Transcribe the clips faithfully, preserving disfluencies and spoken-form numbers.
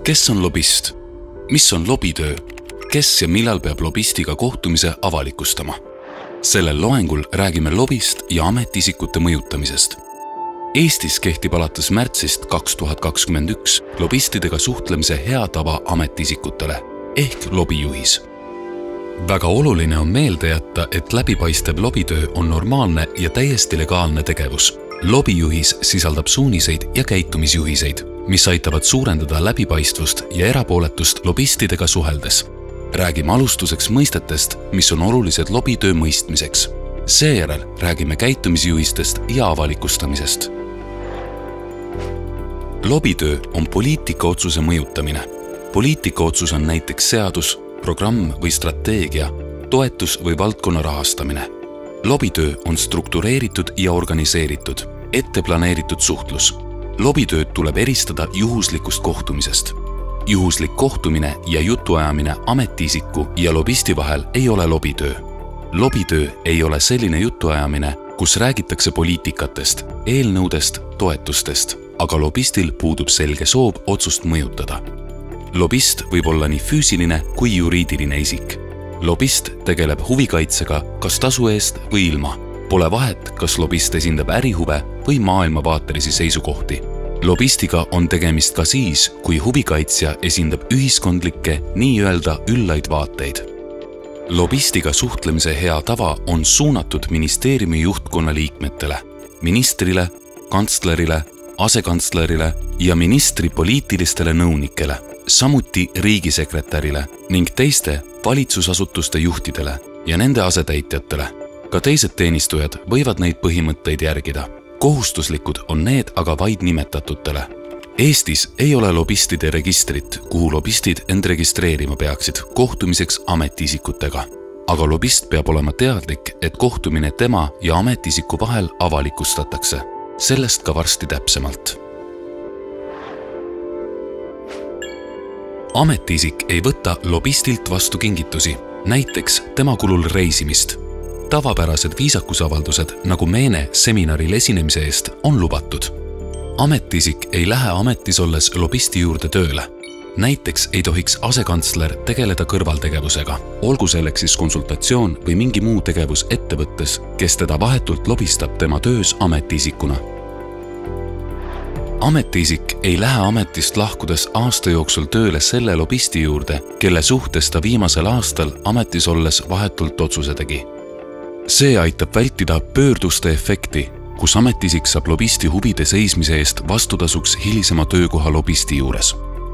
Kes on lobist? Mis on lobitöö? Kes ja millal peab lobistiga kohtumise avalikustama? Sellel loengul räägime lobist ja ametiisikute mõjutamisest. Eestis kehtib alates märtsist kaks tuhat kakskümmend üks lobistidega suhtlemise hea tava ametiisikutele ehk lobijuhis. Väga oluline on meelde jätta, et läbipaistev lobitöö on normaalne ja täiesti legaalne tegevus. Lobijuhis sisaldab suuniseid ja käitumisjuhiseid, mis aitavad suurendada läbipaistvust ja erapooletust lobistidega suheldes. Räägime alustuseks mõistetest, mis on olulised lobitöö mõistmiseks. Seejärel räägime käitumisjuhistest ja avalikustamisest. Lobitöö on poliitikaotsuse mõjutamine. Poliitikaotsus on näiteks seadus, programm või strateegia, toetus või valdkonna rahastamine. Lobitöö on struktureeritud ja organiseeritud, etteplaneeritud suhtlus. Lobitööd tuleb eristada juhuslikust kohtumisest. Juhuslik kohtumine ja jutuajamine ametiisiku ja lobisti vahel ei ole lobitöö. Lobitöö ei ole selline jutuajamine, kus räägitakse poliitikatest, eelnõudest, toetustest, aga lobistil puudub selge soov otsust mõjutada. Lobist võib olla nii füüsiline kui juriidiline isik. Lobist tegeleb huvikaitsega kas tasu eest või ilma. Pole vahet, kas lobist esindab ärihuve või maailmavaatelisi seisukohti. Lobistiga on tegemist ka siis, kui huvikaitsja esindab ühiskondlikke nii-öelda üllaid vaateid. Lobistiga suhtlemise hea tava on suunatud ministeeriumi juhtkonna liikmetele, ministrile, kantslerile, asekantslerile ja ministri poliitilistele nõunikele, samuti riigisekretärile ning teiste valitsusasutuste juhtidele ja nende asetäitjatele. Ka teised teenistujad võivad neid põhimõtteid järgida. Kohustuslikud on need aga vaid nimetatutele. Eestis ei ole lobistide registrit, kuhu lobistid end registreerima peaksid kohtumiseks ametiisikutega. Aga lobist peab olema teadlik, et kohtumine tema ja ametiisiku vahel avalikustatakse. Sellest ka varsti täpsemalt. Ametiisik ei võta lobistilt vastu kingitusi, näiteks tema kulul reisimist. Tavapärased viisakusavaldused nagu meene seminaril esinemise eest on lubatud. Ametiisik ei lähe ametis olles lobisti juurde tööle. Näiteks ei tohiks asekantsler tegeleda kõrvaltegevusega, olgu selleks siis konsultatsioon või mingi muu tegevus ettevõttes, kes teda vahetult lobistab tema töös ametiisikuna. Ametiisik ei lähe ametist lahkudes aasta jooksul tööle selle lobisti juurde, kelle suhtes ta viimasel aastal ametis olles vahetult otsuse tegi. See aitab vältida pöörduste efekti, kus ametiisik saab lobisti huvide seismise eest vastutasuks hilisema töökoha lobisti juures.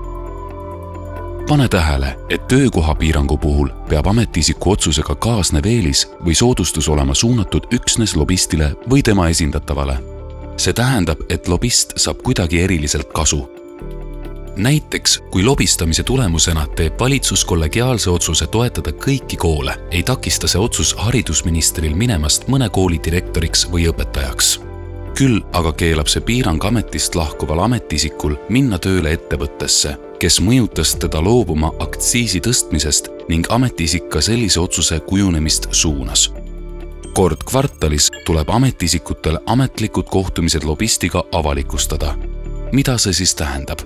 Pane tähele, et töökoha piirangu puhul peab ametiisiku otsusega kaasnev eelis või soodustus olema suunatud üksnes lobistile või tema esindatavale. See tähendab, et lobist saab kuidagi eriliselt kasu. Näiteks, kui lobistamise tulemusena teeb valitsus kollegiaalse otsuse toetada kõiki koole, ei takista see otsus haridusministril minemast mõne kooli direktoriks või õpetajaks. Küll aga keelab see piirang ametist lahkuval ametiisikul minna tööle ettevõttesse, kes mõjutas teda loobuma aktsiisi tõstmisest ning ametiisik ka sellise otsuse kujunemist suunas. Kord kvartalis tuleb ametiisikutel ametlikud kohtumised lobistiga avalikustada. Mida see siis tähendab?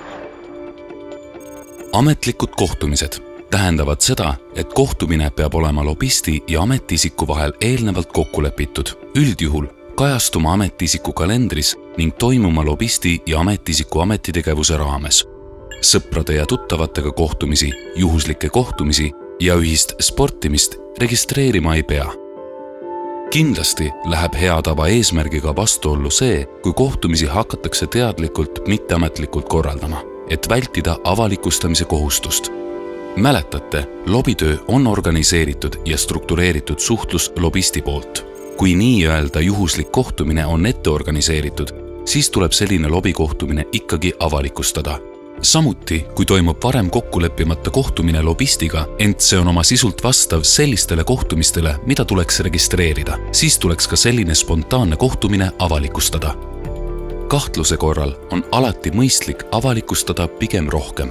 Ametlikud kohtumised tähendavad seda, et kohtumine peab olema lobisti ja ametiisiku vahel eelnevalt kokku lepitud, üldjuhul kajastuma ametiisiku kalendris ning toimuma lobisti ja ametiisiku ametitegevuse raames. Sõprade ja tuttavatega kohtumisi, juhuslikke kohtumisi ja ühist sportimist registreerima ei pea. Kindlasti läheb hea tava eesmärgiga vastuollu see, kui kohtumisi hakatakse teadlikult mitteametlikult korraldama, et vältida avalikustamise kohustust. Mäletate, lobitöö on organiseeritud ja struktureeritud suhtlus lobisti poolt. Kui nii-öelda juhuslik kohtumine on ette organiseeritud, siis tuleb selline lobikohtumine ikkagi avalikustada. Samuti, kui toimub varem kokku leppimata kohtumine lobistiga, ent see on oma sisult vastav sellistele kohtumistele, mida tuleks registreerida, siis tuleks ka selline spontaanne kohtumine avalikustada. Kahtluse korral on alati mõistlik avalikustada pigem rohkem.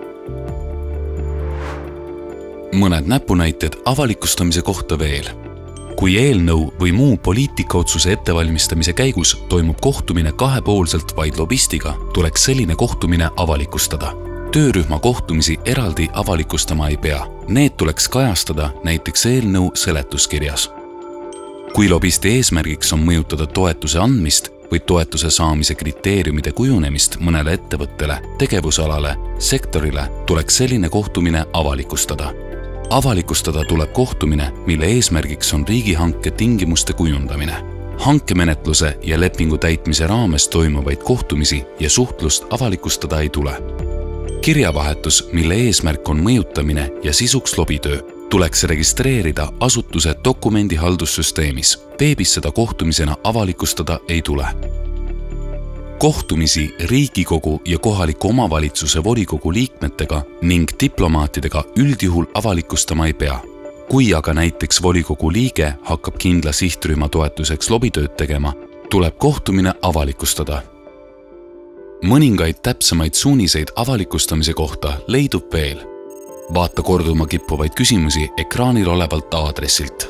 Mõned näpunäited avalikustamise kohta veel. Kui eelnõu või muu poliitikaotsuse ettevalmistamise käigus toimub kohtumine kahepoolselt vaid lobistiga, tuleks selline kohtumine avalikustada. töörühma kohtumisi eraldi avalikustama ei pea. Need tuleks kajastada näiteks eelnõu seletuskirjas. Kui lobisti eesmärgiks on mõjutada toetuse andmist või toetuse saamise kriteeriumide kujunemist mõnele ettevõttele, tegevusalale, sektorile, tuleks selline kohtumine avalikustada. Avalikustada tuleb kohtumine, mille eesmärgiks on riigihanke tingimuste kujundamine. Hankemenetluse ja lepingu täitmise raames toimuvaid kohtumisi ja suhtlust avalikustada ei tule. Kirjavahetus, mille eesmärk on mõjutamine ja sisuks lobitöö, tuleks registreerida asutuse dokumendihaldussüsteemis. Veebis seda kohtumisena avalikustada ei tule. Kohtumisi Riigikogu ja kohaliku omavalitsuse volikogu liikmetega ning diplomaatidega üldjuhul avalikustama ei pea. Kui aga näiteks volikogu liige hakkab kindla sihtrühma toetuseks lobitööd tegema, tuleb kohtumine avalikustada. Mõningaid täpsemaid suuniseid avalikustamise kohta leidub veel. Vaata korduma kippuvaid küsimusi ekraanil olevalt aadressilt.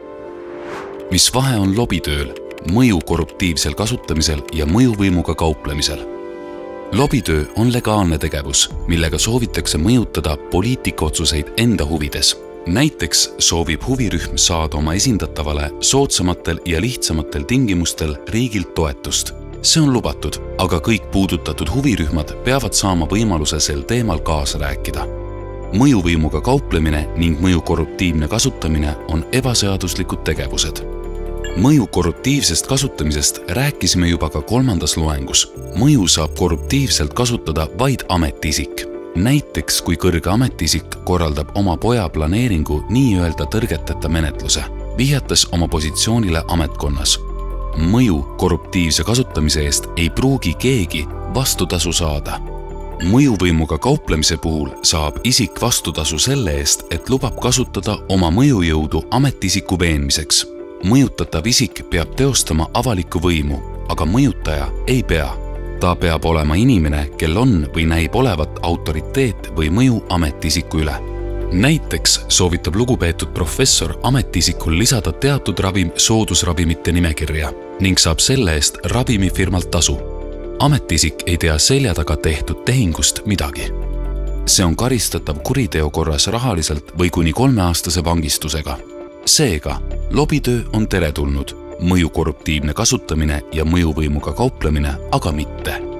Mis vahe on lobitööl, mõju korruptiivsel kasutamisel ja mõjuvõimuga kauplemisel? Lobitöö on legaalne tegevus, millega soovitakse mõjutada poliitikaotsuseid enda huvides. Näiteks soovib huvirühm saada oma esindatavale soodsamatel ja lihtsamatel tingimustel riigilt toetust. See on lubatud, aga kõik puudutatud huvirühmad peavad saama võimaluse sel teemal kaasa rääkida. Mõjuvõimuga kauplemine ning mõju korruptiivne kasutamine on ebaseaduslikud tegevused. Mõju korruptiivsest kasutamisest rääkisime juba ka kolmandas loengus. Mõju saab korruptiivselt kasutada vaid ametiisik. Näiteks, kui kõrge ametiisik korraldab oma poja planeeringu nii-öelda tõrgeteta menetluse, vihjates oma positsioonile ametkonnas. Mõju korruptiivse kasutamise eest ei pruugi keegi vastutasu saada. Mõjuvõimuga kauplemise puhul saab isik vastutasu selle eest, et lubab kasutada oma mõjujõudu ametiisiku veenmiseks. Mõjutatav isik peab teostama avalikku võimu, aga mõjutaja ei pea. Ta peab olema inimene, kel on või näib olevat autoriteet või mõju ametiisiku üle. Näiteks soovitab lugupeetud professor ametiisikul lisada teatud ravim soodusravimite nimekirja ning saab selle eest ravimifirmalt tasu. Ametiisik ei tea selja taga tehtud tehingust midagi. See on karistatav kuriteo korras rahaliselt või kuni kolmeaastase vangistusega. Seega, lobitöö on teretulnud, mõju korruptiivne kasutamine ja mõjuvõimuga kauplemine aga mitte.